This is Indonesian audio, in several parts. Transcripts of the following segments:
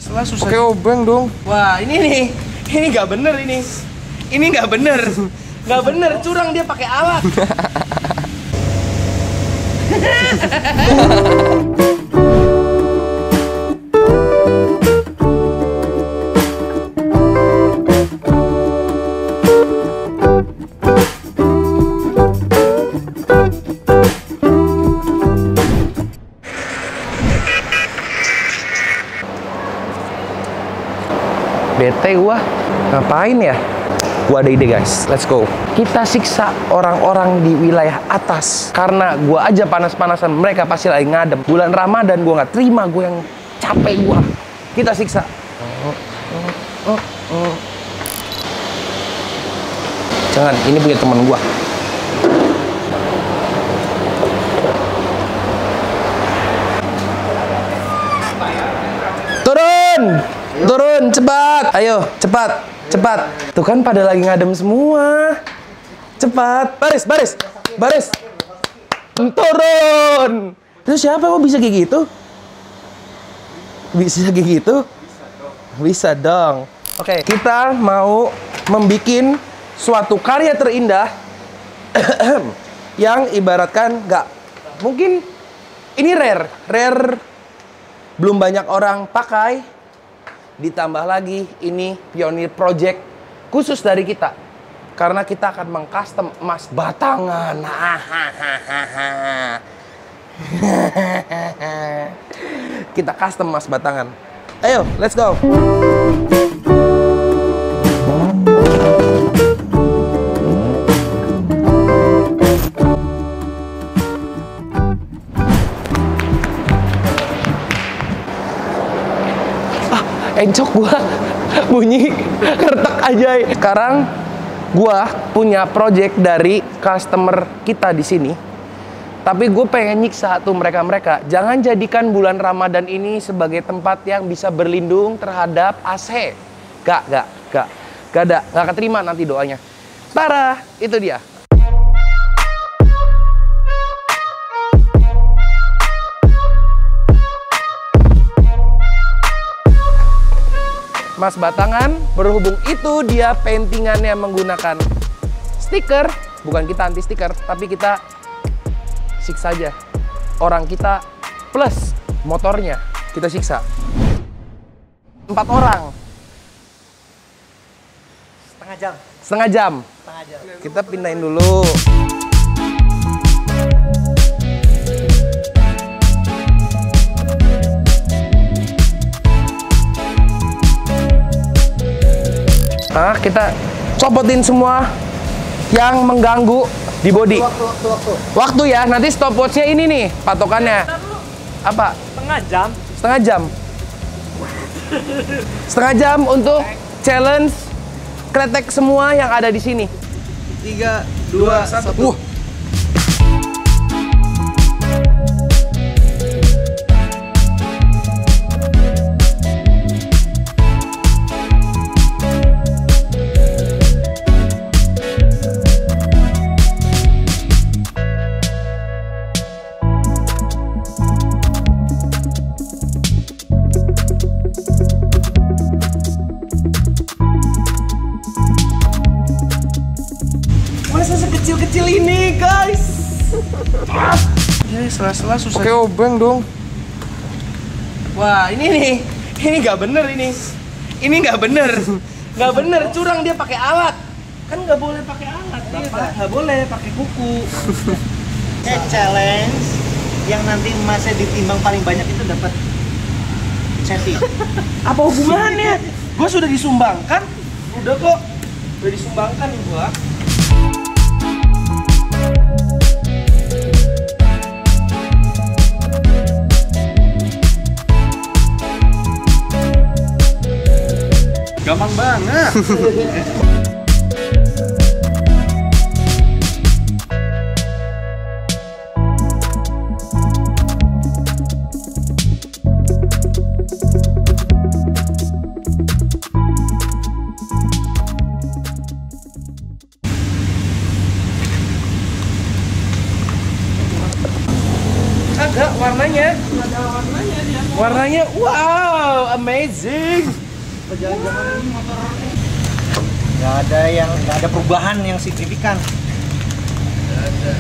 Sela susah. Pakai obeng dong. Wah, ini nih. Ini nggak bener ini. Ini nggak bener. Nggak bener, curang dia pakai alat. Bete gua. Ngapain ya? Gua ada ide guys, let's go. Kita siksa orang-orang di wilayah atas. Karena gua aja panas-panasan, mereka pasti lagi ngadem. Bulan Ramadan gua nggak terima, gua yang capek gua. Kita siksa. Jangan, ini punya teman gua. Turun! Turun, cepat! Ayo, cepat! Cepat! Tuh kan pada lagi ngadem semua. Cepat! Baris, baris! Baris! Turun! Itu siapa kok bisa kayak gitu? Bisa kayak gitu? Bisa dong. Oke, kita mau membikin suatu karya terindah yang ibaratkan nggak mungkin ini rare belum banyak orang pakai, ditambah lagi ini pionir project khusus dari kita karena kita akan mengcustom emas batangan. Kita custom emas batangan. Ayo, let's go. Encok gua bunyi kertek aja. Sekarang gua punya project dari customer kita di sini. Tapi gue pengen nyiksa tuh mereka-mereka. Jangan jadikan bulan Ramadan ini sebagai tempat yang bisa berlindung terhadap AC. Gak ada, gak keterima nanti doanya. Tara, itu dia. Mas batangan, berhubung itu dia paintingannya menggunakan stiker. Bukan kita anti stiker, tapi kita siksa aja. Orang kita plus motornya kita siksa. 4 orang. Setengah jam. Setengah jam. Kita pindahin dulu. Nah, kita copotin semua yang mengganggu di body. Waktu ya, nanti stopwatchnya ini nih patokannya. Apa? Setengah jam. Setengah jam. Setengah jam untuk challenge kretek semua yang ada di sini. 3, 2, 1. Masa sekecil-kecil ini, guys? Ya, sela-sela susah. Pakai obeng dong. Wah, ini nih. Ini nggak bener ini. Ini nggak bener. Nggak bener, curang dia pakai alat. Kan nggak boleh pakai alat, Bapak. Nggak boleh pakai kuku. Challenge yang nanti emasnya ditimbang paling banyak itu dapat senti. Apa hubungannya? Gua sudah disumbangkan. Udah kok. Udah disumbangkan nih gua. Gampang banget. Ada warnanya. Ada warnanya dia. Warnanya wow, amazing. Jalan-jalan ini motor nggak ada perubahan yang signifikan. Nggak ada.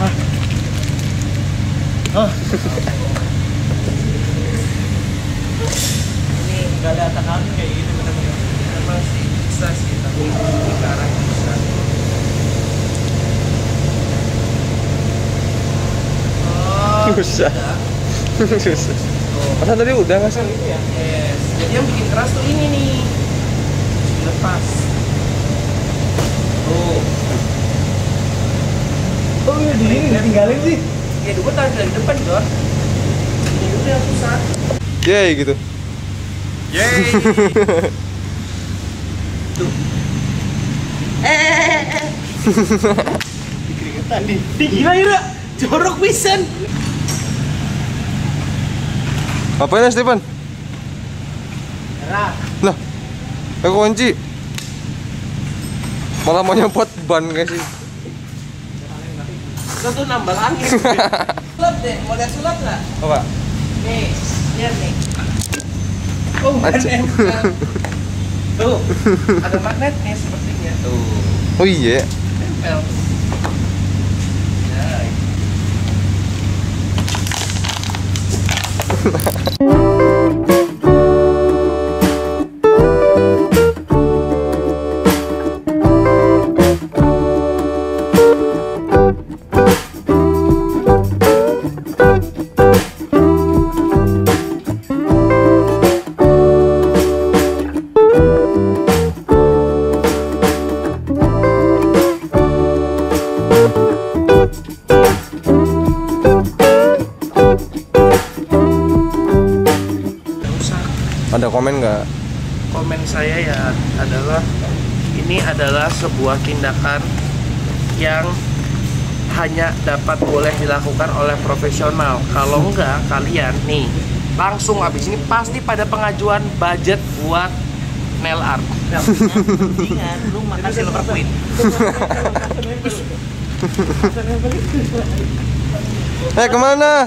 Ini nggak ada tekanan kayak gitu benar-benar. Emang sih bisa sih, tapi ini ke arah bisa. Oh, Susah. Susah. Masa tadi udah nggak sih? yes. Jadi yang bikin keras tuh ini nih. Lepas. Tuh. Oh iya, ditinggalin sih. Ya gue tarik dari depan, Jor. Ini dulu yang susah. Yeay gitu. Yeay. Tuh. Keringetan nih. Gila Ira. Jorok pisan. Ngapain ya Stephen? Merah. Lah, aku kunci. Malah mau nyempot ban guys sih. Kita tuh nambal angin. Sulap deh, mau lihat sulap nggak? Apa? Nih, lihat nih. Oh, Anjir. Tuh, ada magnetnya sepertinya. Tuh, Oh iya. tempel. Ya. Ada komen nggak? Komen saya ya adalah ini adalah sebuah tindakan yang hanya dapat boleh dilakukan oleh profesional. Kalau enggak, kalian nih langsung habis ini pasti pada pengajuan budget buat nail art. Mendingan lu makan Silver Queen. Kemana?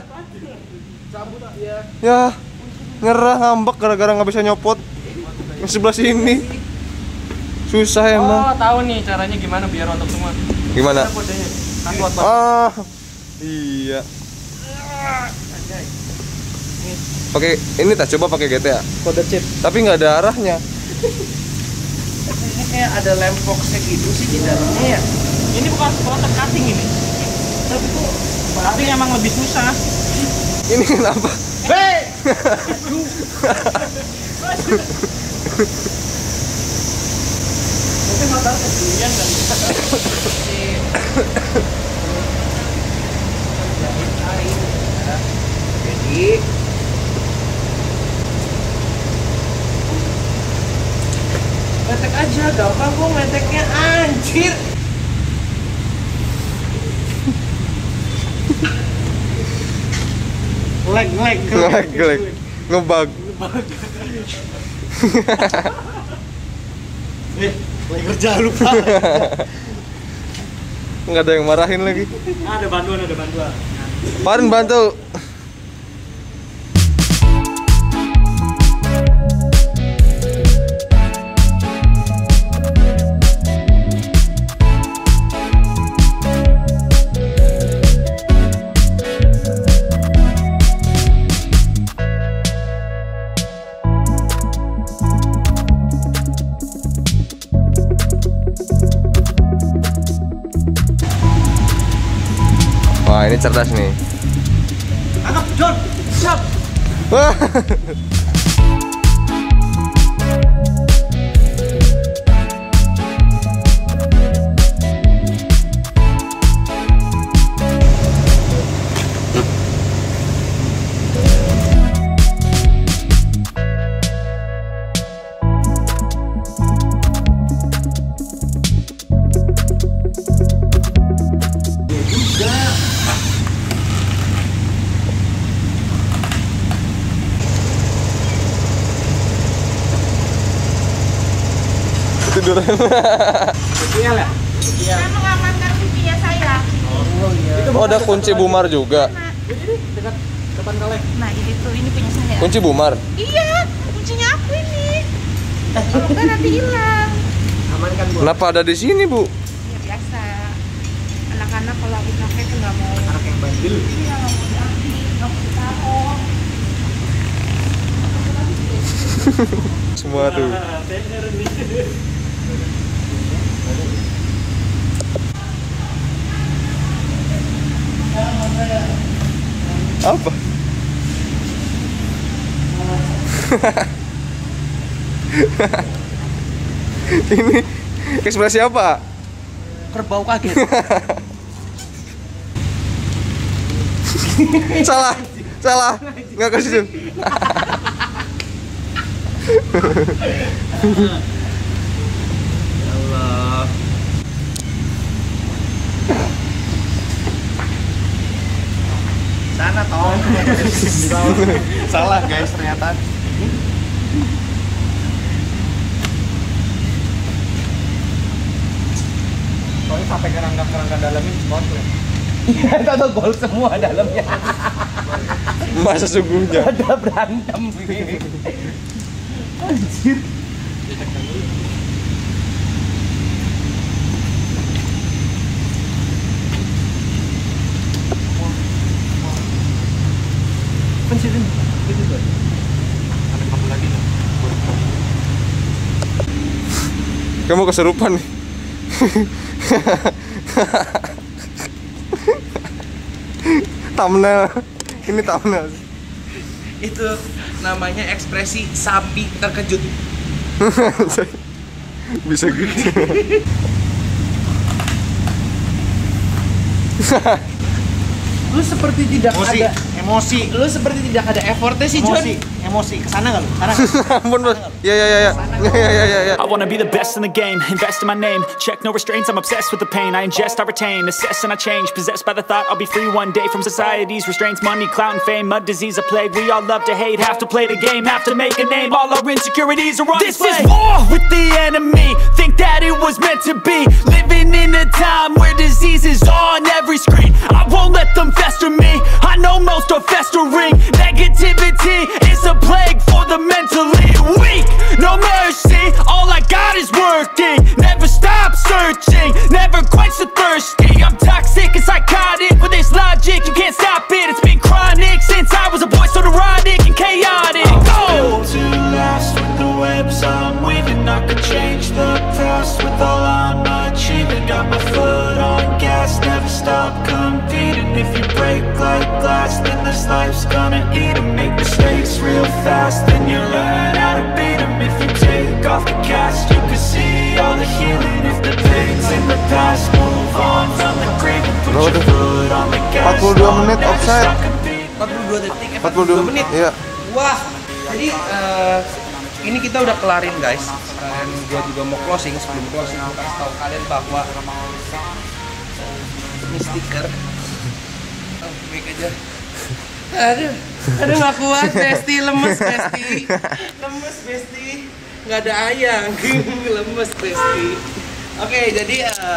Ya, nyerah ngambek gara-gara nggak bisa nyopot. Yang sebelah sini susah emang. Oh, tahu nih caranya gimana biar rontok semua. Gimana? Kodenya. Password. Ah, iya. Pakai ini tak coba pakai GTA. Kode chip. Tapi nggak ada arahnya. Ini kayak ada lem boxnya gitu sih di dalamnya ya. Ini bukan kotak cutting ini. Tapi emang lebih susah. Ini kenapa? Hei! Mungkin motor kejadian kali. Jadi metek aja, gampang kok meteknya, anjir. Leg. Ngebug. Ngebug. Lagi kerja lupa. Nggak ada yang marahin lagi. Ada bantuan. Parin bantu. Wah, ini cerdas nih. Angkat, John. Siap. Wah. Tidur. Iya lah. Saya mengamankan pipinya saya. Oh, ada kunci Bumar juga. Dekat depan kaleng. Nah ini tuh, ini punya saya. Kunci Bumar. Iya, kunci kuncinya aku ini. Kalau enggak nanti hilang. Aman kan, Bu? Kenapa ada di sini, Bu? Ya biasa. Anak-anak kalau habis pakai tuh nggak mau. Anak yang bandel. Iya, nggak mau diambil, nggak mau ditaruh. Semua tuh. Apa? Ini ekspresi apa? Kerbau kaget. Salah, nggak ke situ. Ya Allah. Sana toh. Salah guys ternyata. Soalnya sampai kerangka dalamnya kotor. Itu gol semua dalamnya. Masa sesungguhnya. Ada berantem. Anjir. Pensiun gitu tuh. Ada kamu lagi nih. Kamu kesurupan nih. Thumbnail. Ini thumbnail. Itu namanya ekspresi sapi terkejut. Bisa gitu. Lu seperti tidak ada Emosi. lu seperti tidak ada effortnya sih, John. Emosi. Kesana nggak lu? Sana. Ampun, Bos. Ya. I wanna be the best in the game, invest in my name. Check no restraints, I'm obsessed with the pain. I ingest, I retain, assess and I change. Possessed by the thought I'll be free one day from society's restraints. Money, clout and fame, mud, disease, a plague. We all love to hate, have to play the game, have to make a name. All our insecurities are on display. This is war with the enemy, think that it was meant to be. Living in a time where disease is on every screen. I won't let them fester me, I know most are festering. Negativity is a plague for the mentally weak. No mercy, all I got is working. Never stop searching, never quench the thirsty. I'm toxic and psychotic, with this logic you can't stop it. It's been chronic since I was a boy, so neurotic and chaotic. Go! To last with the webs I'm weaving, I could change the past with all I'm achieving. Got my foot on gas, never stop competing. If you break like glass, then this life's gonna eat 'em. Make mistakes real fast, then you learn how to beat 'em. If you take off the cast, you can see all the healing. If the pain's in the past, move on from the grave and put your foot on the gas. 42 menit offside. 42 detik, 42 menit. Iya. Wah, jadi ini kita udah kelarin guys. Dan gua juga mau closing. Sebelum closing, gua kasih tahu kalian bahwa ini stiker. Baik aja. Aduh nggak kuat, Besti, lemes Besti, nggak ada ayang, lemes Besti. Oke, jadi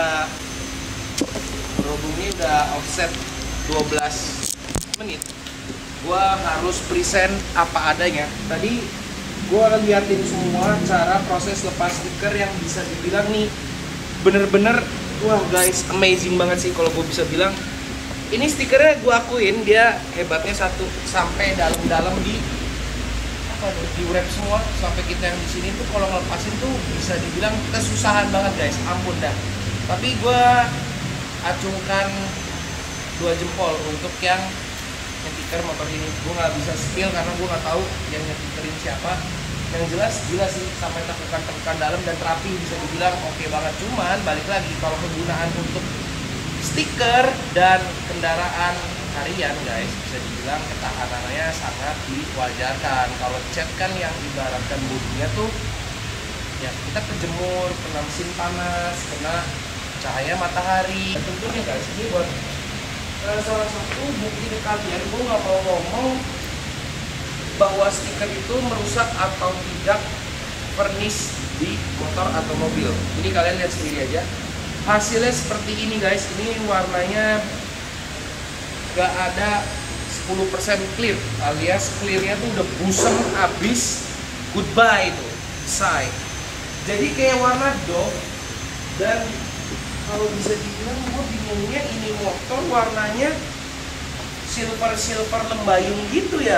berhubung ini udah offset 12 menit, gua harus present apa adanya. Tadi gua liatin semua cara proses lepas stiker yang bisa dibilang nih bener-bener wah guys, amazing banget sih kalau gua bisa bilang. Ini stikernya gue akuin dia hebatnya satu sampai dalam-dalam di wrap semua sampai kita yang di sini tuh kalau ngelepasin tuh bisa dibilang kesusahan banget guys, ampun dah. Tapi gue acungkan 2 jempol untuk yang nyetiker motor ini. Gue nggak bisa spill karena gue nggak tahu yang nyetikerin siapa. Yang jelas gila sih, sampai tekan dalam dan terapi bisa dibilang oke banget. Cuman balik lagi kalau penggunaan untuk stiker dan kendaraan harian guys, bisa dibilang ketahanannya sangat diwajarkan. Kalau cat kan yang ibaratkan bodinya tuh ya kita kejemur, kena mesin panas, kena cahaya matahari. Dan tentunya guys, ini buat salah satu bukti ke kalian, gue nggak mau ngomong bahwa stiker itu merusak atau tidak furnish di motor atau mobil. Ini kalian lihat sendiri aja. Hasilnya seperti ini guys, ini warnanya gak ada 10% clear, alias clearnya tuh udah busem abis goodbye tuh, say. Jadi kayak warna doff. Dan kalau bisa dibilang gue bingungnya ini motor warnanya silver lembayung gitu ya.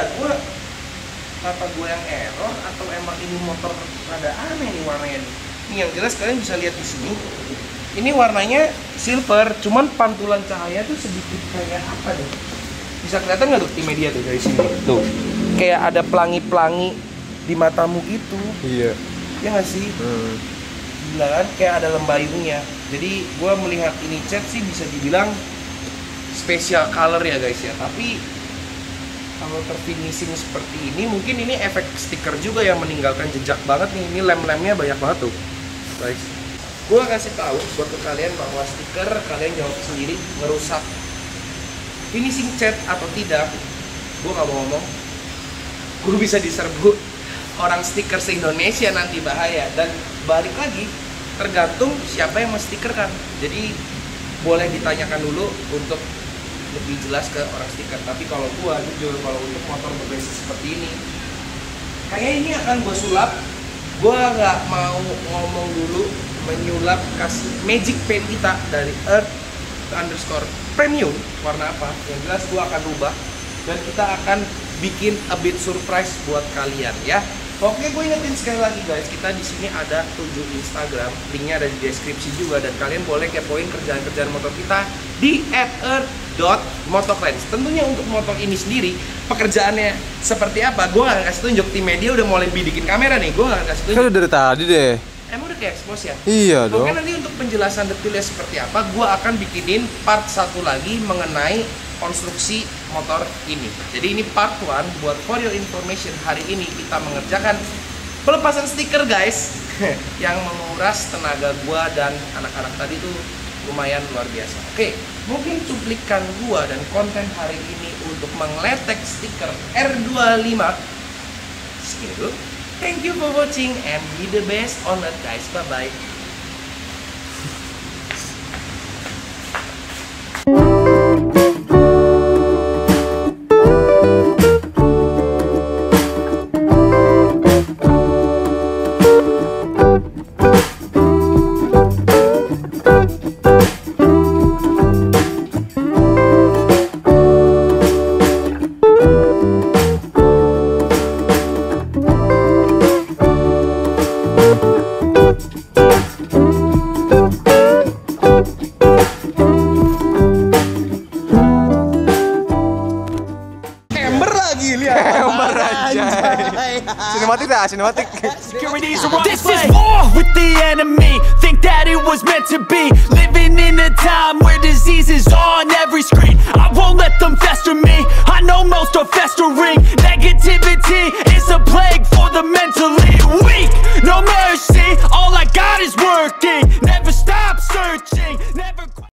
Apa gue yang error atau emang ini motor rada aneh nih warnanya nih. Ini yang jelas kalian bisa lihat di sini. Ini warnanya silver, cuman pantulan cahaya tuh sedikit kayak apa nih? Bisa kelihatan nggak tuh di media tuh dari sini? Tuh, kayak ada pelangi-pelangi di matamu gitu. Iya. Ya nggak sih? Gila kan? Kayak ada lembayungnya. Jadi gue melihat ini cat sih bisa dibilang special color ya guys ya. Tapi kalau terfinishing seperti ini, mungkin ini efek stiker juga yang meninggalkan jejak banget nih. Ini lem-lemnya banyak banget tuh, guys. Gue kasih tahu buat ke kalian bahwa stiker kalian jawab sendiri ngerusak finishing cat atau tidak. Gue nggak mau ngomong. Gue bisa diserbu orang stiker se-Indonesia nanti, bahaya. Dan balik lagi, tergantung siapa yang menstikerkan. Jadi boleh ditanyakan dulu untuk lebih jelas ke orang stiker. Tapi kalau gua jujur, kalau untuk motor berbasis seperti ini, kayaknya ini akan gua sulap. Gua nggak mau ngomong dulu, menyulap kasih magic pen kita dari Earth_Premium warna apa. Yang jelas gua akan rubah dan kita akan bikin a bit surprise buat kalian ya. Oke, gue ingetin sekali lagi guys, kita di sini ada 7 Instagram, linknya ada di deskripsi juga, dan kalian boleh kepoin kerjaan-kerjaan motor kita di @earth.motoclans. Tentunya untuk motor ini sendiri, pekerjaannya seperti apa, gue gak kasih tunjuk. Tim media udah mulai bikin kamera nih, gue gak kasih tunjuk. Kan dari tadi deh. Emang udah kayak expose ya? Iya dong. Oke, nanti untuk penjelasan detailnya seperti apa, gue akan bikinin part 1 lagi mengenai konstruksi motor ini. Jadi ini part 1 buat for your information. Hari ini kita mengerjakan pelepasan stiker guys yang menguras tenaga gua dan anak-anak tadi tuh lumayan luar biasa. Oke, mungkin cuplikan gua dan konten hari ini untuk mengeletek stiker R25 segini dulu. Thank you for watching and be the best on it guys. Bye bye. Sinematik. This is war with the enemy. Think that it was meant to be. Living in a time where disease is on every screen. I won't let them fester me. I know most are festering. Negativity is a plague for the mentally weak.